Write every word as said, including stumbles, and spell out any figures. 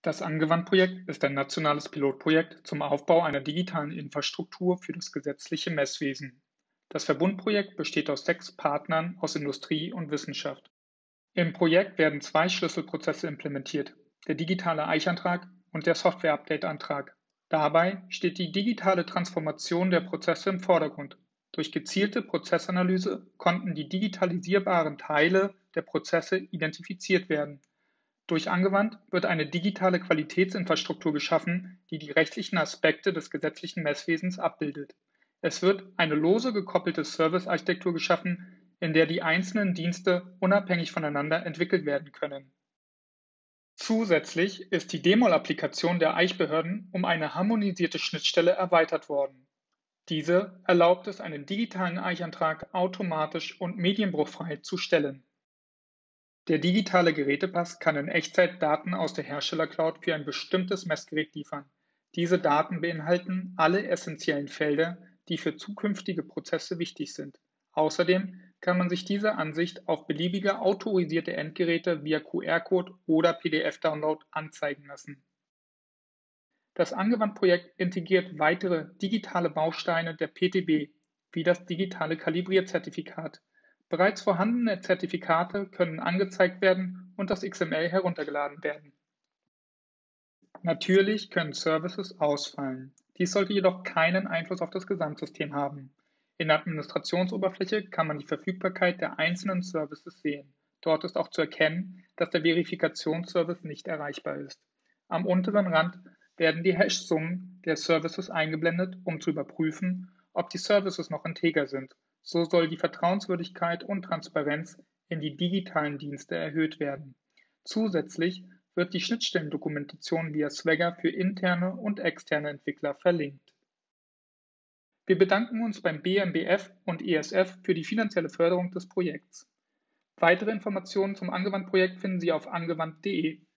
Das Angewandt-Projekt ist ein nationales Pilotprojekt zum Aufbau einer digitalen Infrastruktur für das gesetzliche Messwesen. Das Verbundprojekt besteht aus sechs Partnern aus Industrie und Wissenschaft. Im Projekt werden zwei Schlüsselprozesse implementiert: der digitale Eichantrag und der Software-Update-Antrag. Dabei steht die digitale Transformation der Prozesse im Vordergrund. Durch gezielte Prozessanalyse konnten die digitalisierbaren Teile der Prozesse identifiziert werden. Durch Angewandt wird eine digitale Qualitätsinfrastruktur geschaffen, die die rechtlichen Aspekte des gesetzlichen Messwesens abbildet. Es wird eine lose gekoppelte Servicearchitektur geschaffen, in der die einzelnen Dienste unabhängig voneinander entwickelt werden können. Zusätzlich ist die D-Mol-Applikation der Eichbehörden um eine harmonisierte Schnittstelle erweitert worden. Diese erlaubt es, einen digitalen Eichantrag automatisch und medienbruchfrei zu stellen. Der digitale Gerätepass kann in Echtzeit Daten aus der Herstellercloud für ein bestimmtes Messgerät liefern. Diese Daten beinhalten alle essentiellen Felder, die für zukünftige Prozesse wichtig sind. Außerdem kann man sich diese Ansicht auf beliebige autorisierte Endgeräte via Q R-Code oder P D F-Download anzeigen lassen. Das Angewandt-Projekt integriert weitere digitale Bausteine der P T B, wie das digitale Kalibrierzertifikat. Bereits vorhandene Zertifikate können angezeigt werden und das X M L heruntergeladen werden. Natürlich können Services ausfallen. Dies sollte jedoch keinen Einfluss auf das Gesamtsystem haben. In der Administrationsoberfläche kann man die Verfügbarkeit der einzelnen Services sehen. Dort ist auch zu erkennen, dass der Verifikationsservice nicht erreichbar ist. Am unteren Rand werden die Hash-Summen der Services eingeblendet, um zu überprüfen, ob die Services noch integer sind. So soll die Vertrauenswürdigkeit und Transparenz in die digitalen Dienste erhöht werden. Zusätzlich wird die Schnittstellendokumentation via Swagger für interne und externe Entwickler verlinkt. Wir bedanken uns beim B M B F und E S F für die finanzielle Förderung des Projekts. Weitere Informationen zum Angewandt-Projekt finden Sie auf angewandt punkt de.